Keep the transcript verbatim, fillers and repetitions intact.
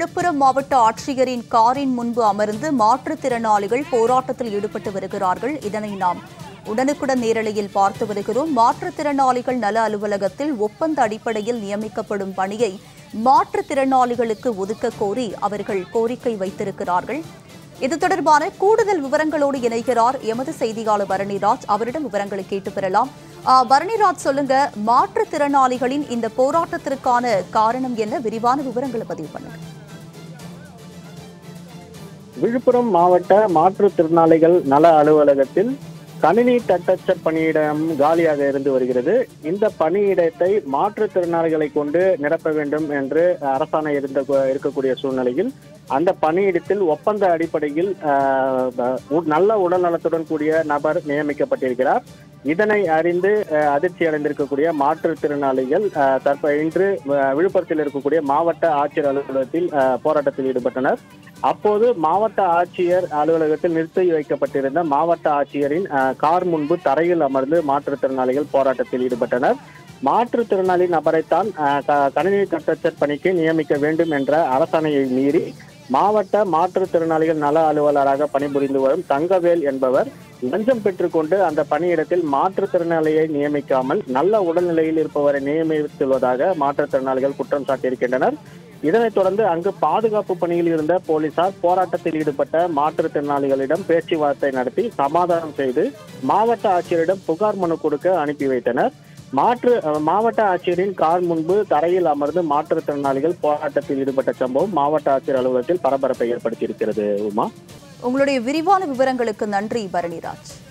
விழுப்புரம் மாவட்ட ஆட்சியரின் காரின் முன்பு அமர்ந்து மாற்றுத்திறனாளிகள் போராட்டத்தில் ஈடுபட்டு வருகிறார்கள். இதனை நாம் உடனுக்குடன் நேரலையில் பார்த்து வருகிறோம். மாற்றுத்திறனாளிகள் நல அலுவலகத்தில் ஒப்பந்த அடிப்படையில் நியமிக்கப்படும் பணியை மாற்றுத்திறனாளிகளுக்கு ஒதுக்க கோரி அவர்கள் கோரிக்கை வைத்திருக்கிறார்கள். இது தொடர்பான கூடுதல் விவரங்களோடு இணைகிறார் எமது செய்தியாளர் பரணிராஜ். அவரிடம் விவரங்களை கேட்டு பெறலாம். பரணிராஜ், சொல்லுங்க, மாற்றுத்திறனாளிகளின் இந்த போராட்டத்திற்கான காரணம் என்ன? விரிவான விவரங்களை பதிவு பண்ணுங்க. விழுப்புரம் மாவட்ட மாற்றுத்திறனாளிகள் நல அலுவலகத்தில் கணினி தட்டச்சர் பணியிடம் காலியாக இருந்து வருகிறது. இந்த பணியிடத்தை மாற்றுத்திறனாளிகளை கொண்டு நிரப்ப வேண்டும் என்று அரசாணை இருந்த இருக்கக்கூடிய சூழ்நிலையில் அந்த பணியிடத்தில் ஒப்பந்த அடிப்படையில் நல்ல உடல் நலத்துடன் கூடிய நபர் நியமிக்கப்பட்டிருக்கிறார். இதனை அறிந்து அதிர்ச்சி அடைந்திருக்கக்கூடிய மாற்றுத்திறனாளிகள் தற்ப இன்று விழுப்புரத்தில் இருக்கக்கூடிய மாவட்ட ஆட்சியர் அலுவலகத்தில் போராட்டத்தில் ஈடுபட்டனர். அப்போது மாவட்ட ஆட்சியர் அலுவலகத்தில் நிறுத்தி வைக்கப்பட்டிருந்த மாவட்ட ஆட்சியரின் கார் முன்பு தரையில் அமர்ந்து மாற்றுத்திறனாளிகள் போராட்டத்தில் ஈடுபட்டனர். மாற்றுத்திறனாளி நபரைத்தான் கணினி தட்டச்சர் பணிக்கு நியமிக்க வேண்டும் என்ற அரசாணையை மீறி மாவட்ட மாற்றுத்திறனாளிகள் நல அலுவலராக பணிபுரிந்து வரும் தங்கவேல் என்பவர் லஞ்சம் பெற்றுக்கொண்டு அந்த பணியிடத்தில் மாற்றுத்திறனாளியை நியமிக்காமல் நல்ல உடல்நிலையில் இருப்பவரை நியமித்துள்ளதாக மாற்றுத்திறனாளிகள் குற்றம் சாட்டியிருக்கின்றனர். இதனைத் தொடர்ந்து அங்கு பாதுகாப்பு பணியில் இருந்த போலீசார் போராட்டத்தில் ஈடுபட்ட மாற்றுத்திறனாளிகளிடம் பேச்சுவார்த்தை நடத்தி சமாதானம் செய்து மாவட்ட ஆட்சியரிடம் புகார் மனு கொடுக்க அனுப்பி வைத்தனர். மாற்று மாவட்ட ஆட்சியரின் கார் முன்பு தரையில் அமர்ந்து மாற்றுத்திறனாளிகள் போராட்டத்தில் ஈடுபட்ட சம்பவம் மாவட்ட ஆட்சியர் அலுவலகத்தில் பரபரப்பை ஏற்படுத்தியிருக்கிறது. உமா, உங்களுடைய விரிவான விவரங்களுக்கு நன்றி பரணிராஜ்.